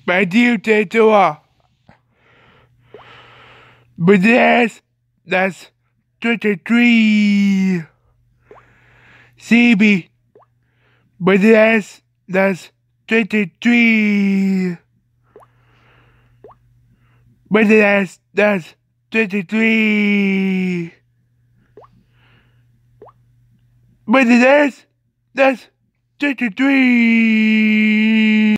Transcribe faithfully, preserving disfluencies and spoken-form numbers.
My dear Tatoa. But that's, that's twenty-three. C B. But that's, that's twenty-three. But that's, that's twenty-three. But that's, that's twenty-three.